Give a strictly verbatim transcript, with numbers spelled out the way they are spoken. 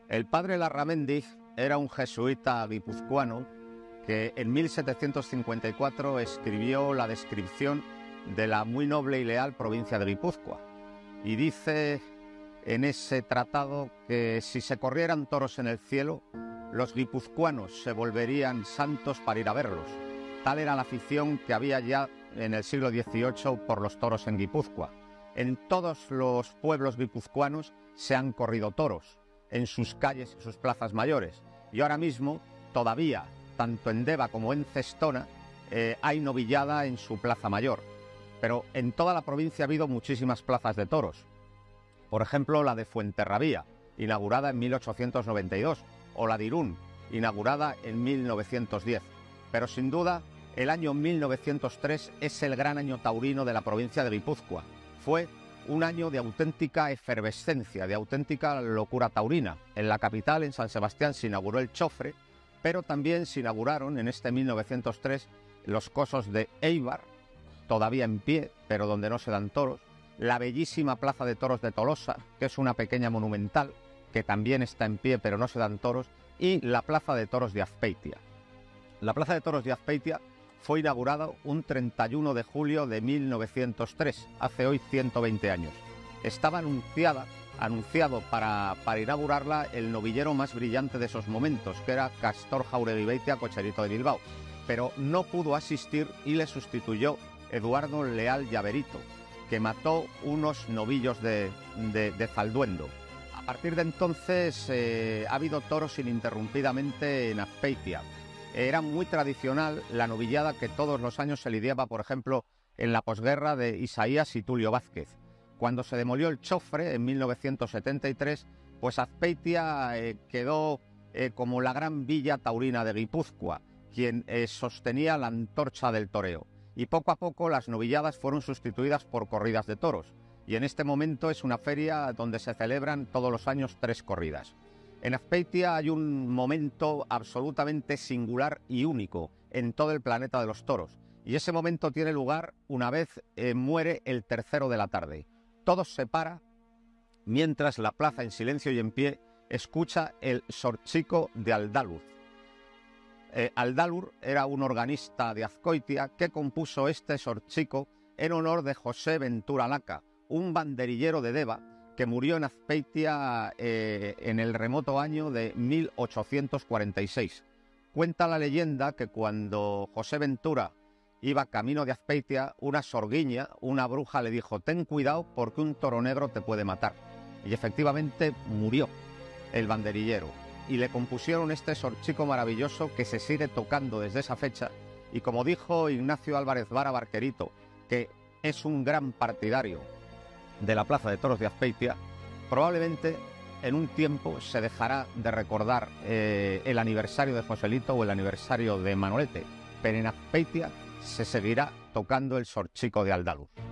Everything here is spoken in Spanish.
El padre Larramendi era un jesuita guipuzcoano que en mil setecientos cincuenta y cuatro escribió la descripción de la muy noble y leal provincia de Guipúzcoa. Y dice en ese tratado que si se corrieran toros en el cielo, los guipuzcoanos se volverían santos para ir a verlos. Tal era la afición que había ya en el siglo dieciocho por los toros en Guipúzcoa. En todos los pueblos guipuzcoanos se han corrido toros, en sus calles y sus plazas mayores. Y ahora mismo, todavía, tanto en Deva como en Cestona, eh, hay novillada en su plaza mayor. Pero en toda la provincia ha habido muchísimas plazas de toros. Por ejemplo, la de Fuenterrabía, inaugurada en mil ochocientos noventa y dos, o la de Irún, inaugurada en mil novecientos diez. Pero sin duda, el año mil novecientos tres es el gran año taurino de la provincia de Guipúzcoa. Fue un año de auténtica efervescencia, de auténtica locura taurina. En la capital, en San Sebastián, se inauguró el Chofre, pero también se inauguraron en este mil novecientos tres los cosos de Eibar, todavía en pie, pero donde no se dan toros, la bellísima plaza de toros de Tolosa, que es una pequeña monumental, que también está en pie, pero no se dan toros, y la plaza de toros de Azpeitia. La plaza de toros de Azpeitia fue inaugurada un treinta y uno de julio de mil novecientos tres, hace hoy ciento veinte años. Estaba anunciada, anunciado para, para inaugurarla el novillero más brillante de esos momentos, que era Castor Jauregui Beitia, cocherito de Bilbao, pero no pudo asistir y le sustituyó Eduardo Leal Llaverito, que mató unos novillos de, de, de Zalduendo. A partir de entonces eh, ha habido toros ininterrumpidamente en Azpeitia. Era muy tradicional la novillada que todos los años se lidiaba, por ejemplo, en la posguerra de Isaías y Tulio Vázquez. Cuando se demolió el Chofre en mil novecientos setenta y tres, pues Azpeitia eh, quedó eh, como la gran villa taurina de Guipúzcoa, quien eh, sostenía la antorcha del toreo. Y poco a poco las novilladas fueron sustituidas por corridas de toros. Y en este momento es una feria donde se celebran todos los años tres corridas. En Azpeitia hay un momento absolutamente singular y único en todo el planeta de los toros. Y ese momento tiene lugar una vez eh, muere el tercero de la tarde. Todo se para mientras la plaza en silencio y en pie escucha el sorchico de Aldaluz. Eh, Aldalur era un organista de Azcoitia que compuso este sorchico en honor de José Ventura Laca, un banderillero de Deva que murió en Azpeitia eh, en el remoto año de mil ochocientos cuarenta y seis. Cuenta la leyenda que cuando José Ventura iba camino de Azpeitia, una sorguiña, una bruja, le dijo: ten cuidado porque un toro negro te puede matar. Y efectivamente murió el banderillero. Y le compusieron este sorchico maravilloso que se sigue tocando desde esa fecha. Y como dijo Ignacio Álvarez Vara Barquerito, que es un gran partidario de la plaza de toros de Azpeitia, probablemente en un tiempo se dejará de recordar eh, el aniversario de Joselito o el aniversario de Manolete, pero en Azpeitia se seguirá tocando el sorchico de Aldaluz.